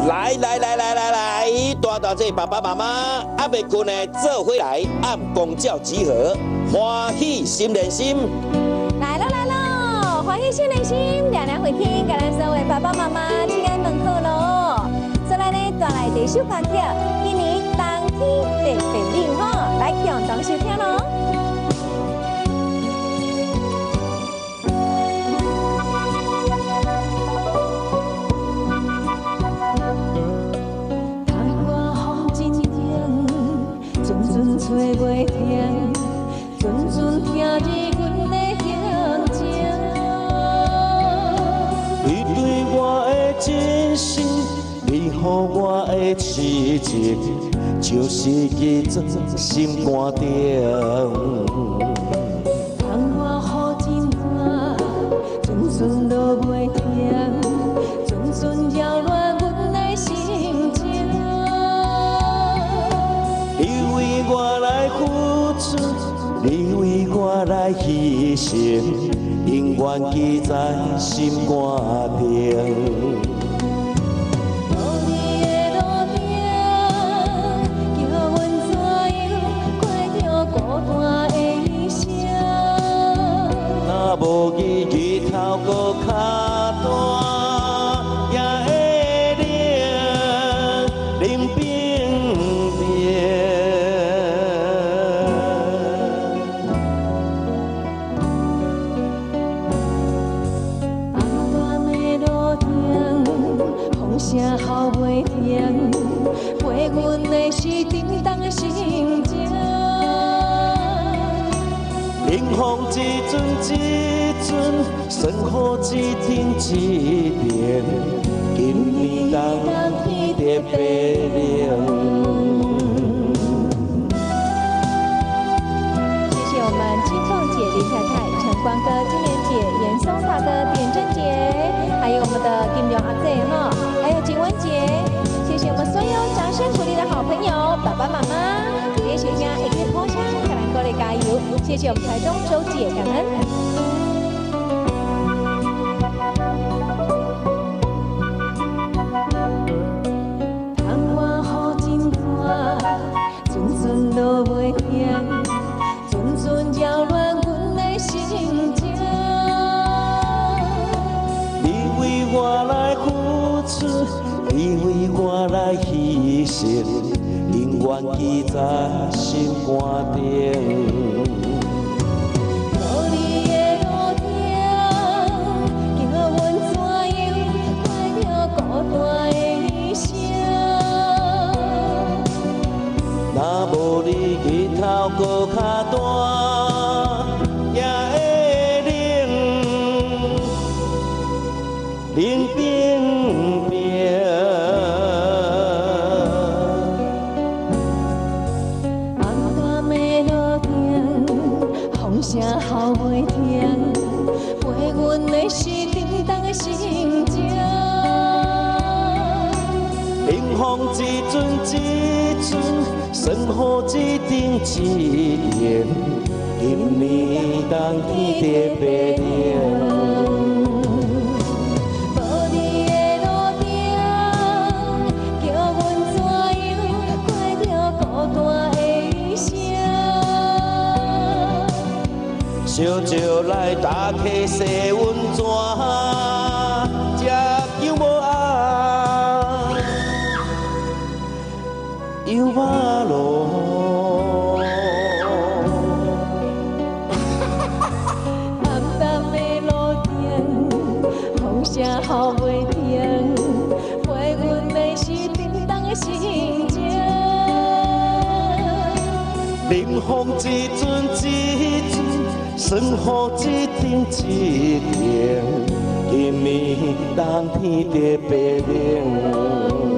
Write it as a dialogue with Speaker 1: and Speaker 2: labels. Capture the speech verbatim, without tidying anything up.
Speaker 1: 来来来来来来，大大这爸爸妈妈还未困的，做回来按公教集合，欢喜心连心。
Speaker 2: 来了来了，欢喜心连心，凉凉回听，给咱所有爸爸妈妈请安问好咯。再来呢，带来第一首歌曲，今年冬天特别冷吼，来向当收听咯。
Speaker 3: 找袂停，阵阵听着阮的声情。
Speaker 4: 你对我的真心，你予我的痴情，就是一阵心肝疼。
Speaker 3: 窗外雨真大，阵阵落袂停，阵阵扰乱阮的心情。
Speaker 4: 你为我来付出，你为我来牺牲，永远记在心肝顶。
Speaker 3: 无你的路顶，叫阮怎样过着孤单的一生？
Speaker 4: 若无伊日头搁较大，也会冷冷冰冰。声号袂停，陪阮的是沉重的心情。冷风一阵一阵，霜雨一点一点，今年冬天特别冷。
Speaker 2: 谢谢我们青凤姐、林太太、陈光哥、金莲姐、严松大哥、点珍姐，还有我们的金龙阿姐哈，还有景文姐，谢谢我们所有掌声鼓励的好朋友、爸爸妈妈，也谢谢一个破箱，可能各位加油，谢谢我们台中周姐，感恩。
Speaker 3: 落袂停，阵阵扰乱阮的心情。
Speaker 4: 你为我来付出，你为我来牺牲，永远记在心肝顶。
Speaker 3: 无你的路顶，叫阮怎样过着孤单的一生？
Speaker 4: 若无你日头搁较大，也会冷冷冰冰。
Speaker 3: 暗淡的路顶，风声号袂停，陪阮的是沉重的心情。
Speaker 4: 冷风一阵一阵，霜雨一点一点，今年冬天特别冷。
Speaker 3: 无你的路顶，叫阮怎样过着孤单的一生？
Speaker 4: 烧酒来打开洗温泉，吃酒无红，油马路。
Speaker 3: 暗淡的路顶，风声号袂停，陪阮的是沉重的心情。
Speaker 4: 冷风一阵一阵，霜雨一点一点，今年冬天特别冷。